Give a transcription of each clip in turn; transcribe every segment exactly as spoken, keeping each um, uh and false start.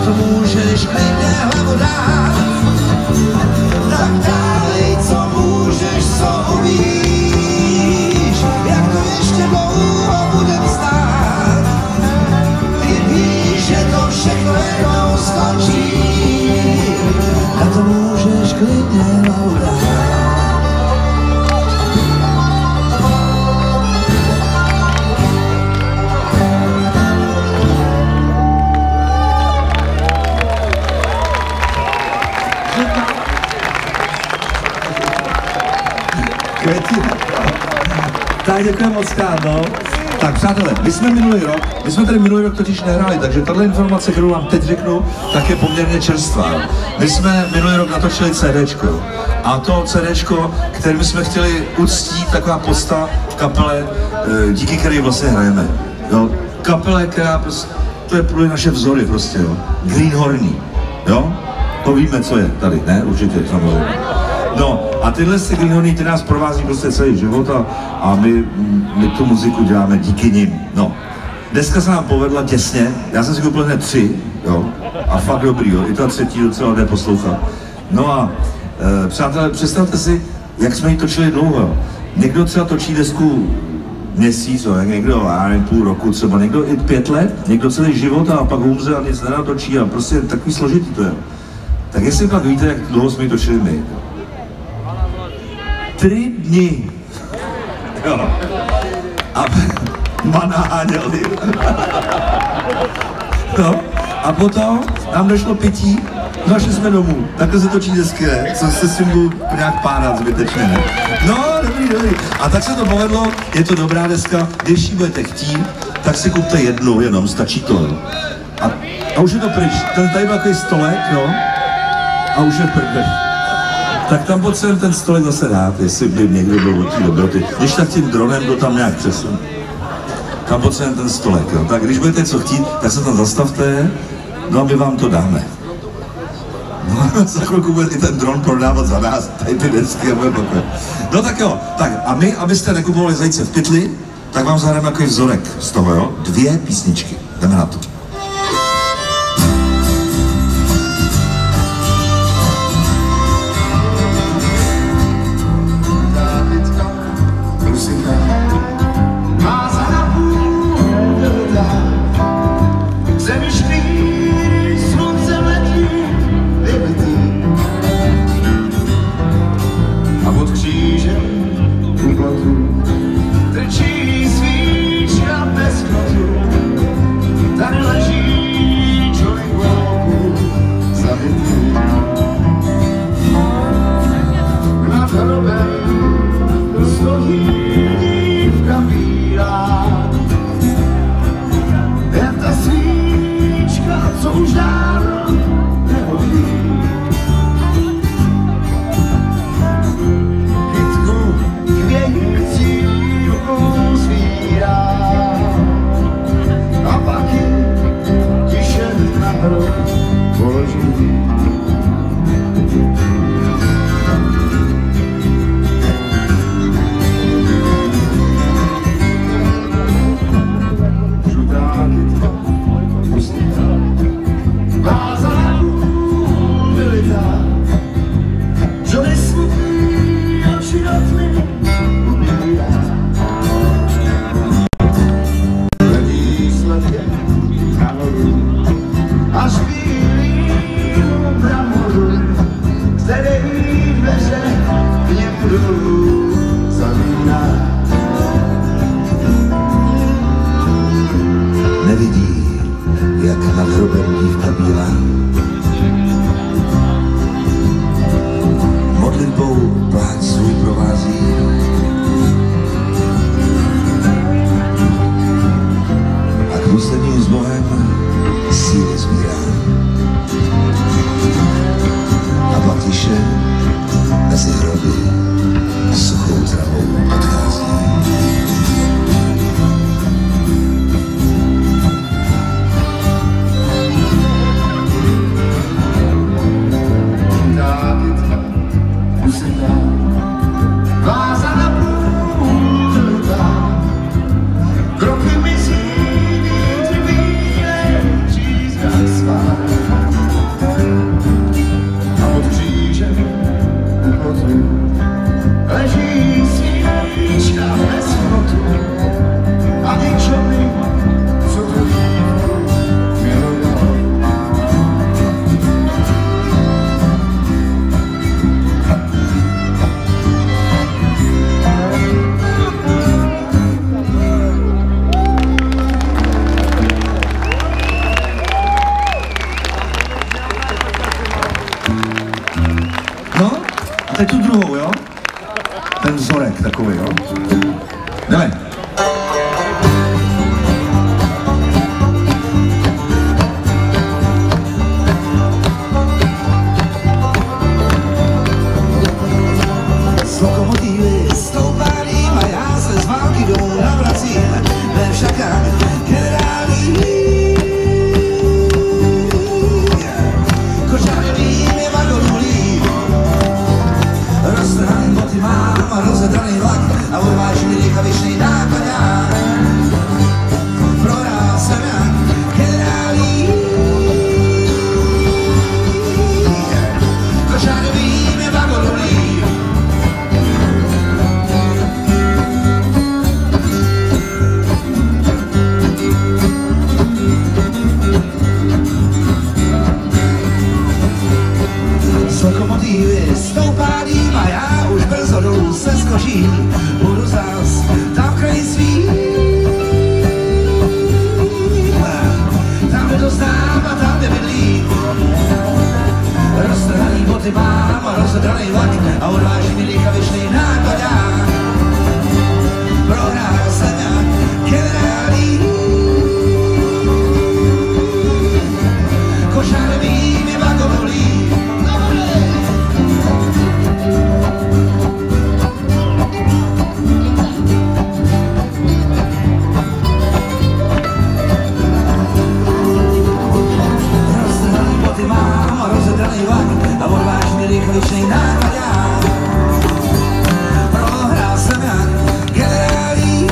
to můžeš klidně hlavu dát. Tak dávej, co můžeš, co umíš, jak to ještě dlouho budem stát. Ty víš, že to všechno jednou skončí, a to můžeš klidně hlavu dát. Tak děkujeme moc krát, no. Tak přátelé, my jsme minulý rok, my jsme tady minulý rok totiž nehráli, takže tato informace, kterou vám teď řeknu, tak je poměrně čerstvá. My jsme minulý rok natočili CDčko a to CDčko, kterým jsme chtěli uctít taková posta v kapele, díky které vlastně hrajeme. Jo? Kapele, která prostě, to je pro naše vzory prostě, jo. Greenhorny, jo? To víme, co je tady, ne? Určitě, samozřejmě. No a tyhle ty Greenhorny, ty nás provází prostě celý život a, a my, my tu muziku děláme díky nim. No, dneska se nám povedla těsně, já jsem si koupil hned tři, jo, a fakt dobrý, jo, i ta třetí docela jde poslouchat. No a e, přátelé, představte si, jak jsme ji točili dlouho, jo. Někdo třeba točí desku měsíc, jo, někdo, já nevím, půl roku třeba, někdo i pět let, někdo celý život a pak umře a nic nenatočí a prostě takový složitý to je. Tak jestli pak víte, jak dlouho jsme ji točili my. Tři dny. Jo. A manáňeli. No. A potom nám došlo pití, no a šli jsme domů. Takhle se točí desky, ne? Co se s tím budu nějak párat zbytečně, ne? No, dobrý, dobrý. A tak se to povedlo, je to dobrá deska, když ji budete chtít, tak si kupte jednu, jenom stačí to. A, a už je to pryč. Ten tady byl takový stolek, jo? A už je pryč. Tak tam potřebujeme ten stolek zase dát, jestli by někdo byl od té dobroty. Když tak tím dronem to tam nějak přesun. Tam potřebujeme ten stolek, jo. Tak když budete co chtít, tak se tam zastavte, no a my vám to dáme. No, za chvilku bude i ten dron prodávat za nás, tady ty desky a bude pokoj. No tak jo, tak a my, abyste nekupovali zajíce v pytli, tak vám zahrajeme takový vzorek z toho, jo. Dvě písničky, jdeme na to. Nevidí, jak nad hrobem dívka bílá modlitbou pláč svůj provází. A k posledním s Bohem síly sbírá. A pak tiše mezi hroby suchou travou odchází. Kroky mizí, vítr bílé, přízrak svá. teď tu druhou, jo? Ten vzorek takový, jo? Jdeme. Z lokomotivy stoupáním a já se z války domů navracím ve všakách generálí. Kočárevým je vagonulí, roztrhaný boty mám a rozedraný vlak a odvážný rychavičný nákladák. Prohrál jsem jak generálí. Kočárevým je vagonulí, z lokomotivy stoupáním a já už brzo dolů se skočím, budu zas tam kraj svý. Tam, kde to znám a tam, kde bydlí. Roztrhaný boty mám a rozedraný vlak a odvážný rychavičný nákladák. Prohrál jsem jak generálí. Kočárevým je vagonulí. Mám a rozedraný vlak a odvážný rychličný nákladák. Prohrál jsem jak generálí.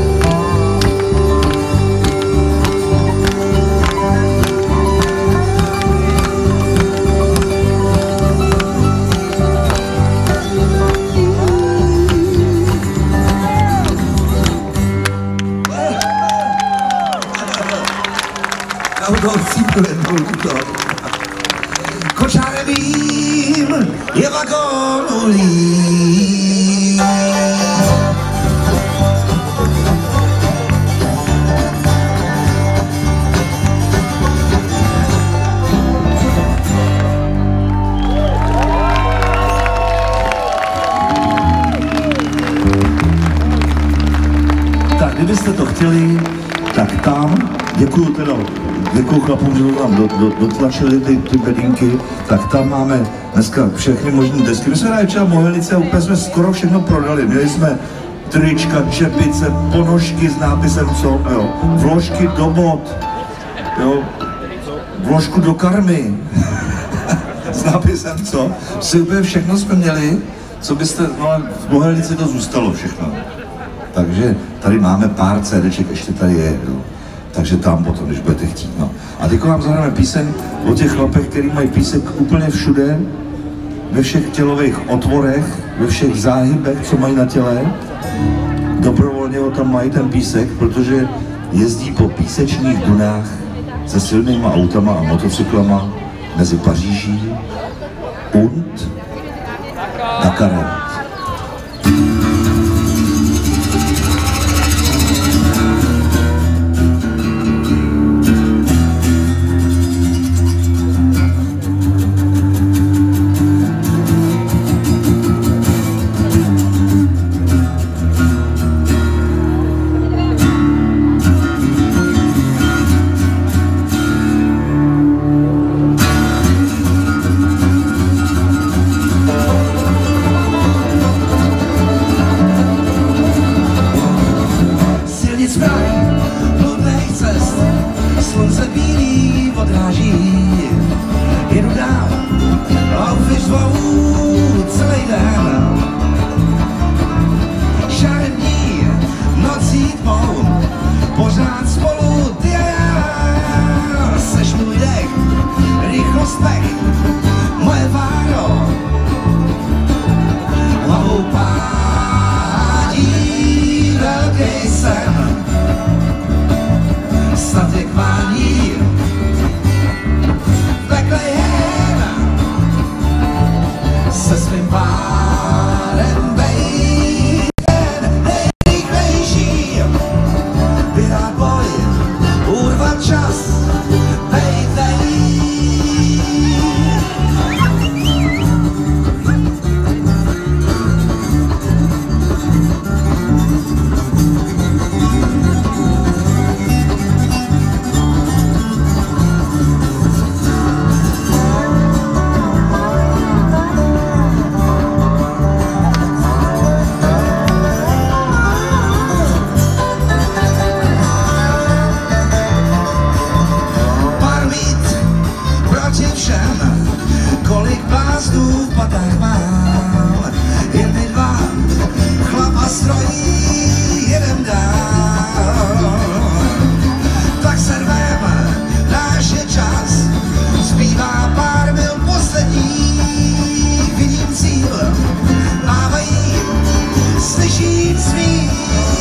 Já u toho cípu jednou tuto. Kočárevým je vagonulí. Tak, kdybyste to chtěli, tak tam, děkuju teda, děkuju chlapům, že to tam do, do, dotlačili ty, ty bedínky, tak tam máme dneska všechny možné desky. My jsme hráli třeba Mohelnice a úplně jsme skoro všechno prodali. Měli jsme trička, čepice, ponožky s nápisem co, jo, vložky do bot, jo, vložku do karmy s nápisem co. Si úplně všechno jsme měli, co byste, no ale v Mohelnici to zůstalo všechno. Takže tady máme pár CDček, ještě tady je, jo. Takže tam potom, když budete chtít, no. A teď vám zahráme píseň o těch chlapech, který mají písek úplně všude, ve všech tělových otvorech, ve všech záhybech, co mají na těle. Dobrovolně ho tam mají ten písek, protože jezdí po písečných dunách se silnýma autama a motocyklama mezi Paříží und Dakarem. slyším smích.